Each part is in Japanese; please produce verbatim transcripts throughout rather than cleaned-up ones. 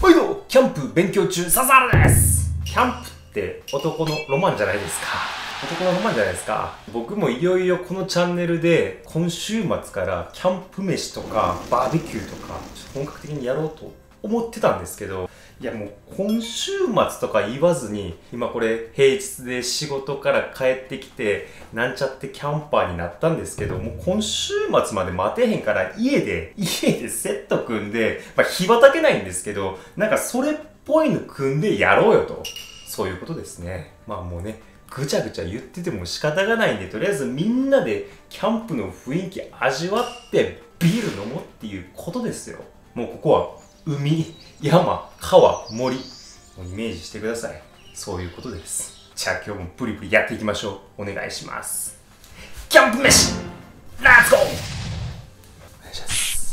はいどうも、キャンプ勉強中、笹原です。キャンプって男のロマンじゃないですか。男のロマンじゃないですか。僕もいよいよこのチャンネルで今週末からキャンプ飯とかバーベキューとかちょっと本格的にやろうと思ってたんですけど、いやもう今週末とか言わずに、今これ平日で仕事から帰ってきてなんちゃってキャンパーになったんですけど、もう今週末まで待てへんから家で家でセット組んで、まあ日はたけないんですけど、なんかそれっぽいの組んでやろうよと、そういうことですね。まあもうね、ぐちゃぐちゃ言ってても仕方がないんで、とりあえずみんなでキャンプの雰囲気味わってビール飲もうっていうことですよ。もうここは海、山、川、森をイメージしてください。そういうことです。じゃあ今日もプリプリやっていきましょう。お願いします。キャンプ飯レッツゴー。お願いします。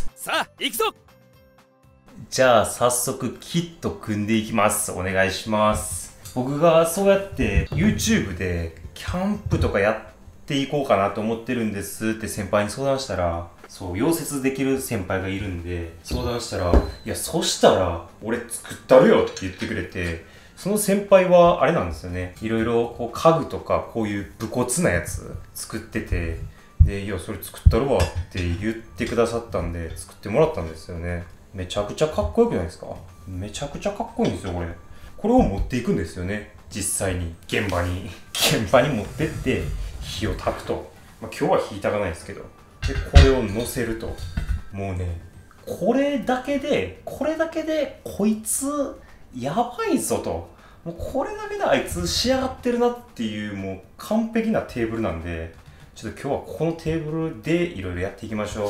さあ行くぞ。 じゃあ早速キット組んでいきます。お願いします。僕がそうやって YouTube でキャンプとかやっていこうかなと思ってるんですって先輩に相談したら、そう、溶接できる先輩がいるんで相談したら、いやそしたら俺作ったるよって言ってくれて、その先輩はあれなんですよね、いろいろこう家具とかこういう武骨なやつ作ってて、でいやそれ作ったるわって言ってくださったんで作ってもらったんですよね。めちゃくちゃかっこよくないですか？めちゃくちゃかっこいいんですよこれ。これを持っていくんですよね、実際に現場に現場に持ってって火を焚くと、まあ、今日は火焚かないですけど、でこれを乗せると、もうねこれだけでこれだけでこいつやばいぞと、もうこれだけであいつ仕上がってるなっていうもう完璧なテーブルなんで、ちょっと今日はこのテーブルでいろいろやっていきましょう。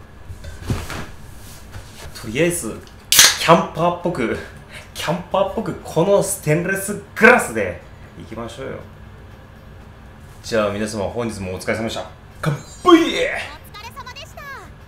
とりあえずキャンパーっぽくキャンパーっぽくこのステンレスグラスでいきましょうよ。じゃあ皆様本日もお疲れ様でした。乾杯。 お疲れ様でした。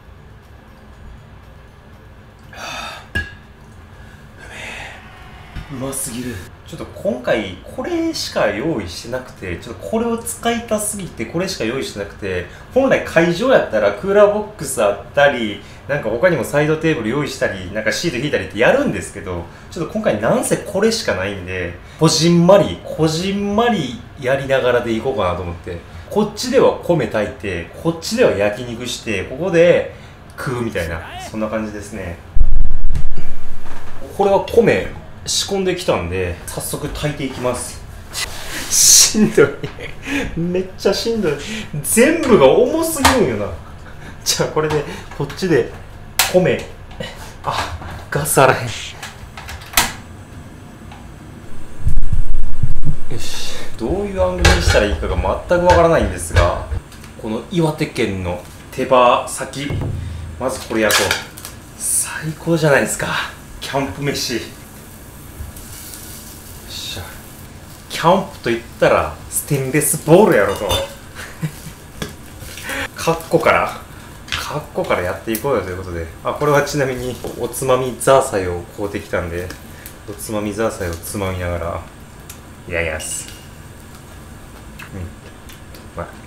うますぎる。ちょっと今回これしか用意してなくて、ちょっとこれを使いたすぎてこれしか用意してなくて、本来会場やったらクーラーボックスあったり、なんか他にもサイドテーブル用意したり、なんかシート引いたりってやるんですけど、ちょっと今回なんせこれしかないんで、こじんまりこじんまりやりながらでいこうかなと思って、こっちでは米炊いてこっちでは焼肉して、ここで食うみたいな、そんな感じですね。これは米仕込んできたんで早速炊いていきます。しんどいめっちゃしんどい。全部が重すぎるんよな。じゃあこれでこっちで米、あガス洗え。よし、どういうアングルにしたらいいかが全くわからないんですが、この岩手県の手羽先、まずこれ焼こう。最高じゃないですかキャンプ飯。キャンプといったらステンレスボールやろとカッコからカッコからやっていこうよということで、あこれはちなみにおつまみザーサイを買うてきたんで、おつまみザーサイをつまみながらいただきます。うん、まあ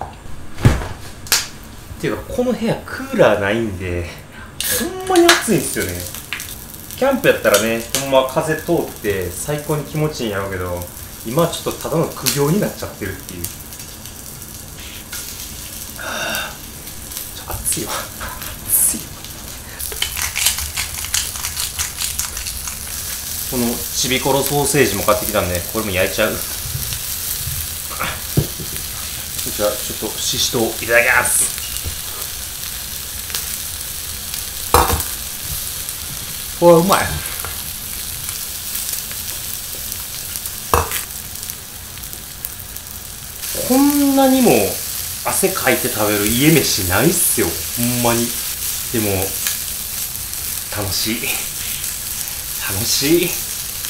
っていうかこの部屋クーラーないんでほんまに暑いんですよね。キャンプやったらね、ほんま風通って最高に気持ちいいんやろうけど、今ちょっとただの苦行になっちゃってるっていう。はあ、ちょ暑いわ暑いわ。このちびころソーセージも買ってきたんで、これも焼いちゃう。じゃあちょっとししとういただきます。これはうまい。こんなにも汗かいて食べる家飯ないっすよほんまに。でも楽しい楽しい。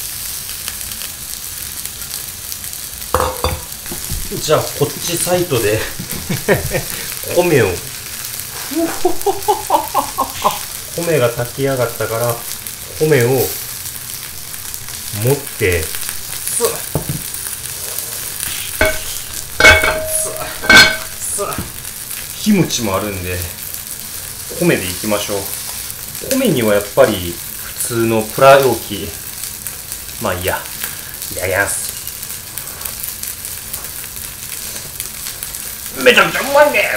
じゃあこっちサイトで米を米が炊き上がったから米を持ってスッキムチもあるんで米でいきましょう。米にはやっぱり普通のプラ容器まあいいや。いただきます。めちゃくちゃうまいです。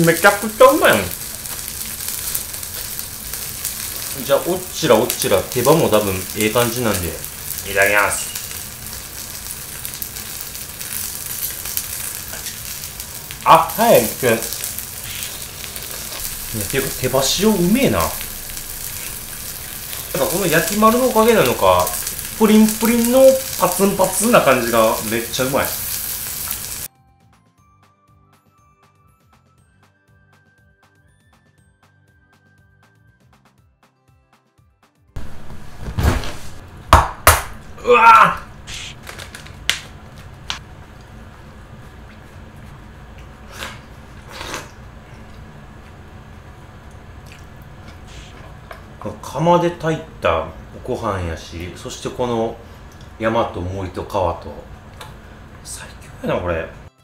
めちゃくちゃうまい。じゃあおっちらおっちら手羽も多分ええ感じなんでいただきます。あ、はい。くん。いや、ていうか手羽塩うめえな。なんかこの焼き丸のおかげなのか、プリンプリンのパツンパツンな感じがめっちゃうまい。うわー、釜で炊いたご飯やし、そしてこの山と森と川と最強やなこれ。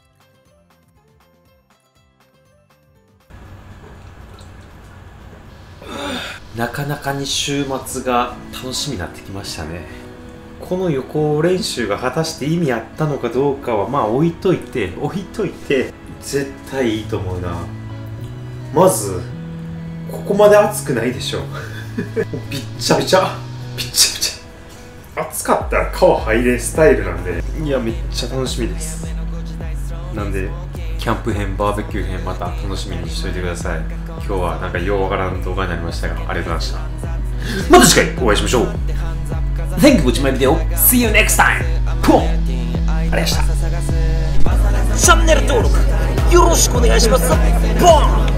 なかなかに週末が楽しみになってきましたね。この予行練習が果たして意味あったのかどうかはまあ置いといて置いといて絶対いいと思うな。まずここまで暑くないでしょびっちゃびちゃびっちゃびちゃ暑かったら川入れスタイルなんで、いやめっちゃ楽しみです。なんでキャンプ編バーベキュー編また楽しみにしといてください。今日はなんかようわからん動画になりましたがありがとうございました。また次回お会いしましょう。 Thank you for watching my video. See you next time. ポンありがとうございました。チャンネル登録よろしくお願いします。ポン。